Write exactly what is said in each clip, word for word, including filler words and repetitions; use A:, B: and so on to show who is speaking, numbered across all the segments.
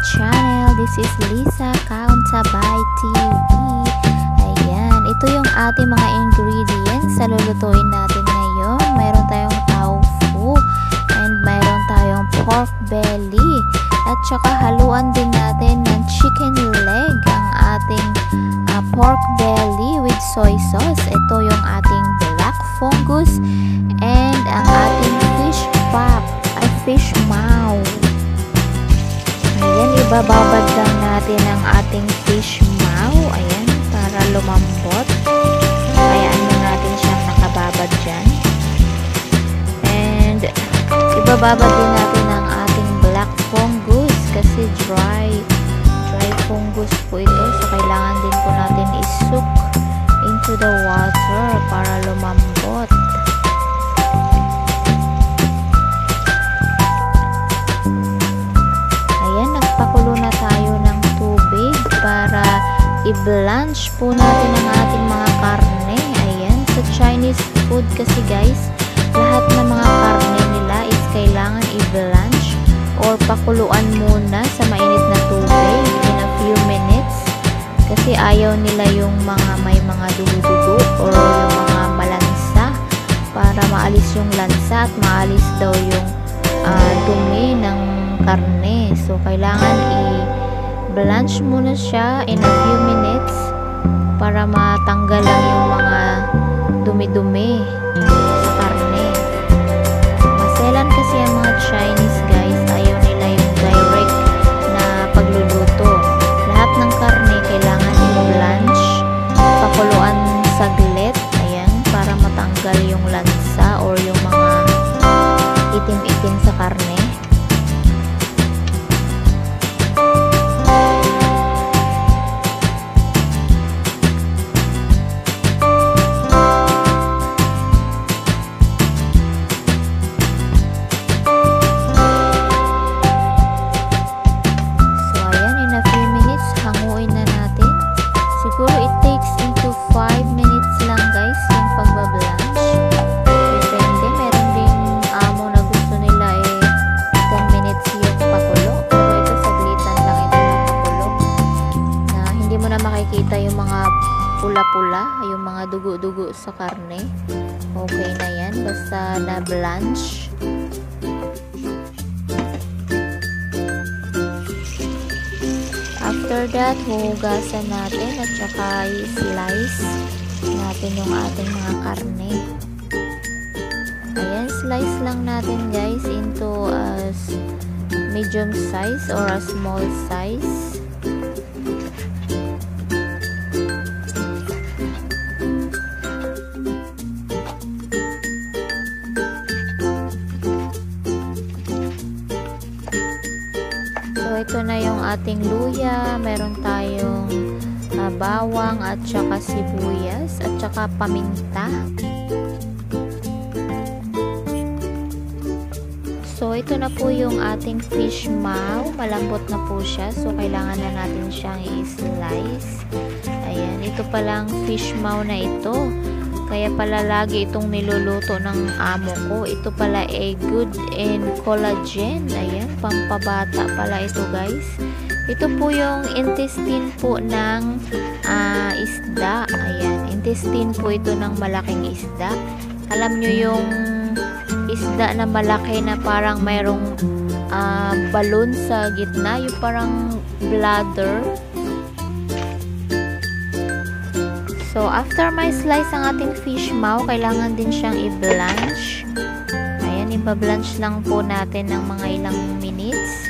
A: channel. This is Lisa Kauntabay T V. Ayan, ito yung ating mga ingredients sa lulutuin natin ngayon. Mayroon tayong tofu and mayroon tayong pork belly. At saka haluan din natin ng chicken leg ang ating uh, pork belly with soy sauce. Ito yung ating black fungus and ang ating fish pop ay fish maw. Ayan, ibababad lang natin ang ating fish maw. Ayan, para lumambot. Hayaan na natin siyang nakababad dyan. And ibababad din natin ang ating black fungus kasi dry dry fungus po ito. So, kailangan din po natin isuk into the water para lumambot. Pakulo na tayo ng tubig para i-blanch po natin ang ating mga karne. Ayan, sa Chinese food kasi guys, lahat ng mga karne nila is kailangan i-blanch or pakuluan muna sa mainit na tubig in a few minutes kasi ayaw nila yung mga may mga dugo-dugo or yung mga malansa para maalis yung lansa at maalis daw yung uh, dumi ng karne. So, kailangan i-blanch muna siya in a few minutes para matanggal lang yung mga dumi-dumi sa karne. Maselan kasi ang mga Chinese guys, ayaw nila yung direct na pagluluto. Lahat ng karne kailangan i-blanch, pakuluan saglit, ayan, para matanggal yung lansa or yung mga itim-itim sa karne. Siguro it takes into five minutes lang guys yung pagbablanch. Depende, meron din amo na gusto nila eh ten minutes yung pakulo. Pero ito saglitan lang ito na pakulo. Na hindi mo na makikita yung mga pula-pula, yung mga dugo-dugo sa karne. Okay na yan, basta na blanch. After that, huhugasan natin at saka i-slice natin yung ating mga karne. Ayan, slice lang natin guys into a medium size or a small size. Ito na yung ating luya, meron tayong uh, bawang at saka sibuyas at saka paminta. So ito na po yung ating fish maw, malambot na po siya, so kailangan na natin siyang i-slice. Ayan, ito palang fish maw na ito. Kaya pala lagi itong niluluto ng amo ko. Ito pala ay good in collagen. Ayan, pampabata pala ito guys. Ito po yung intestine po ng uh, isda. Ayan, intestine po ito ng malaking isda. Alam nyo yung isda na malaki na parang mayroong uh, balon sa gitna. Yung parang bladder. So, after may slice ang ating fish maw, kailangan din siyang i-blanch. Ayan, i-blanch lang po natin ng mga ilang minutes.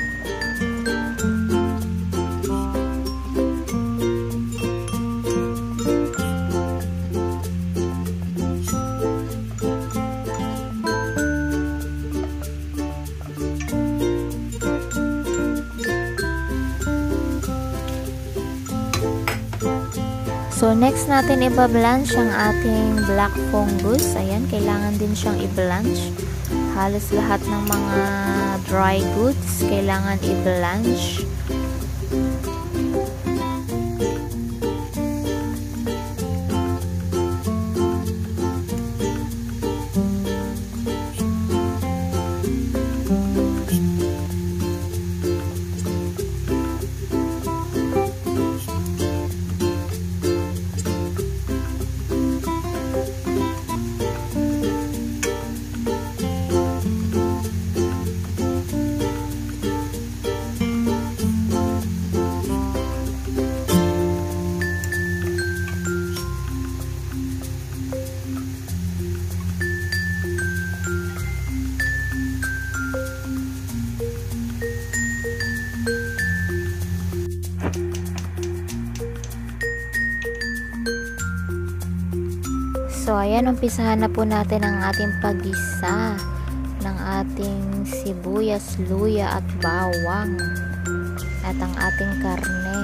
A: So, next natin i-blanch ang ating black fungus. Ayan, kailangan din siyang i-blanch. Halos lahat ng mga dry goods kailangan i-blanch. So, ayan, umpisahan na po natin ang ating paggisa ng ating sibuyas, luya at bawang at ang ating karne.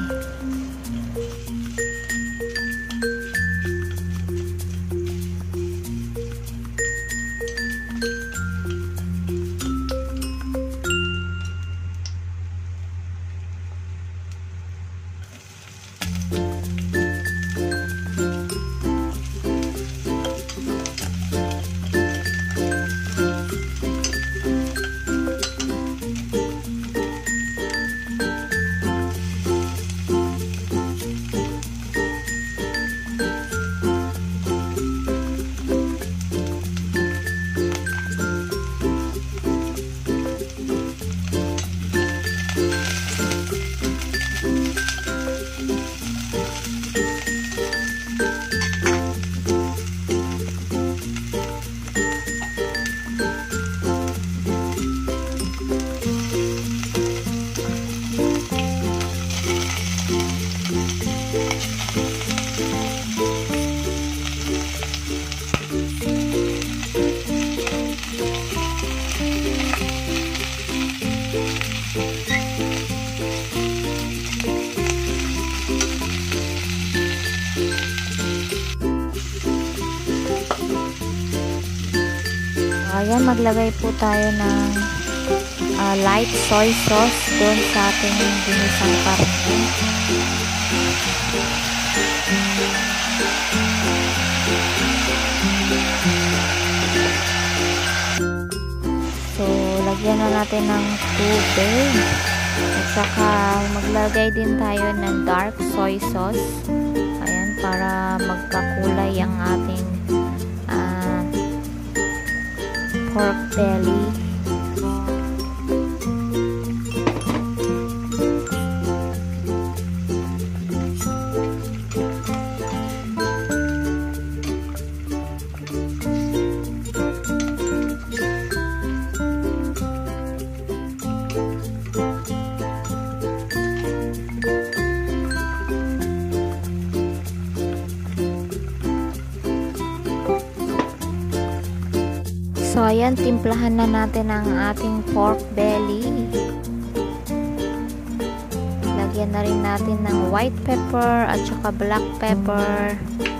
A: Ayan, maglagay po tayo ng uh, light soy sauce doon sa ating ginisang karne. So, lagyan na natin ng tubig. At saka, maglagay din tayo ng dark soy sauce. Ayan, para magkakulay ang ating uh, pork belly. So, ayan, timplahan na natin ang ating pork belly. Lagyan na rin natin ng white pepper at saka black pepper.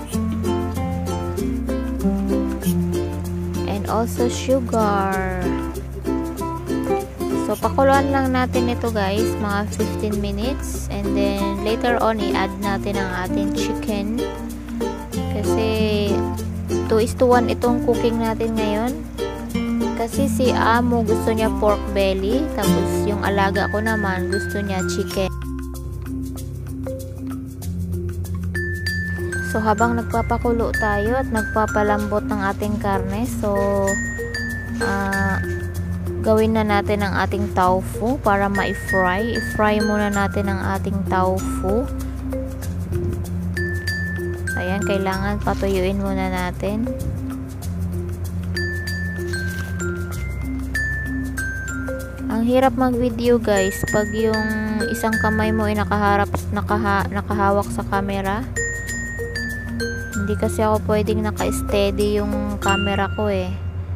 A: And also sugar. So, pakuluan lang natin ito guys, mga fifteen minutes. And then, later on, i-add natin ang ating chicken. Kasi, two is to one itong cooking natin ngayon. Kasi si Amo gusto niya pork belly, tapos yung alaga ko naman gusto niya chicken. So habang nagpapakulo tayo at nagpapalambot ng ating karne, so uh, gawin na natin ang ating tofu para ma-fry. I-fry muna natin ang ating tofu. Ayan, kailangan patuyuin muna natin. Ang hirap mag-video guys pag yung isang kamay mo ay nakaharap, nakaha, nakahawak sa camera. Hindi kasi ako pwedeng naka-steady yung camera ko eh.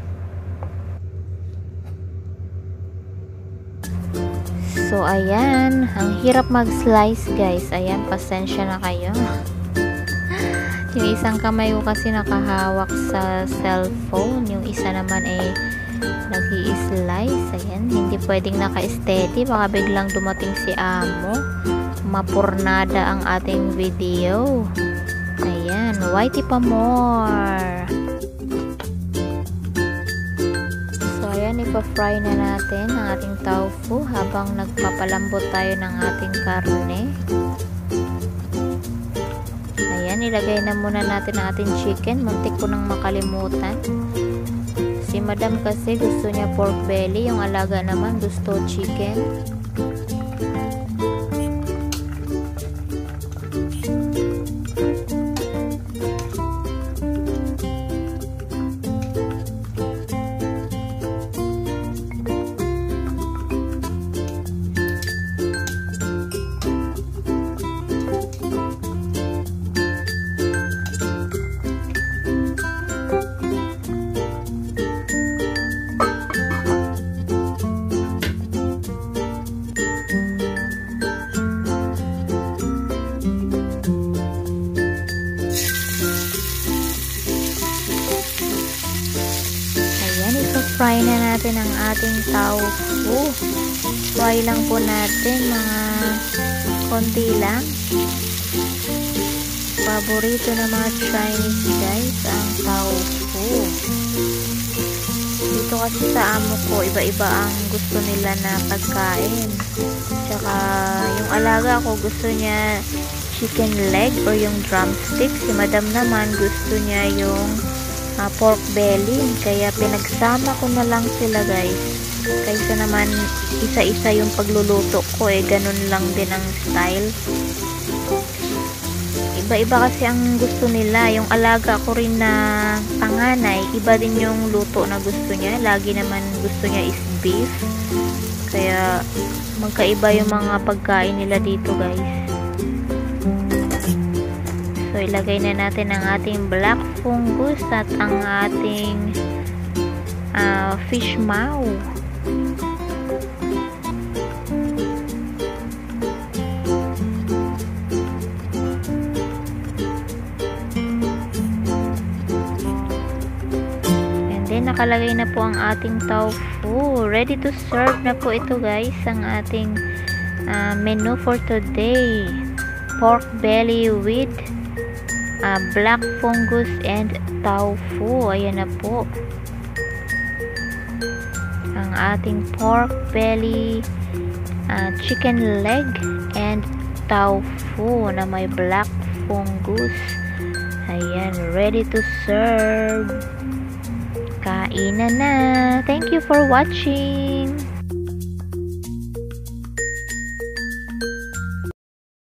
A: So ayan, ang hirap mag-slice guys. Ayan, pasensya na kayo. Yung isang kamay ko kasi nakahawak sa cellphone, yung isa naman ay nag-i-slice. Ayan, hindi pwedeng naka-steady, baka biglang dumating si Amo, mapurnada ang ating video. Ayan, whitey pa more. So ayan, ipa-fry na natin ang ating tofu habang nagpapalambot tayo ng ating karne. Ayan, ilagay na muna natin ang ating chicken. Muntik ko nang makalimutan. Si Madam kasi gusto niya pork belly, yung alaga naman gusto chicken. natin ang ating tofu. Try lang po natin, mga konti lang. Paborito ng mga Chinese guys ang tofu. Dito kasi sa amo ko, iba-iba ang gusto nila na pagkain. Tsaka yung alaga ko, gusto niya chicken leg or yung drumstick. Si madam naman gusto niya yung uh, pork belly. Kaya pinagsama ko na lang sila guys. Kaysa naman isa-isa yung pagluluto ko, eh ganun lang din ang style. Iba-iba kasi ang gusto nila. Yung alaga ko rin na panganay, iba din yung luto na gusto niya. Lagi naman gusto niya is beef. Kaya magkaiba yung mga pagkain nila dito guys. So ilagay na natin ang ating black fungus at ang ating uh, fish maw. Then, nakalagay na po ang ating tofu. Ready to serve na po ito guys, ang ating uh, menu for today. Pork belly with uh, black fungus and tofu. Ayan na po. Ang ating pork belly, uh, chicken leg, and tofu na may black fungus. Ayan, ready to serve. Kainan na. Thank you for watching.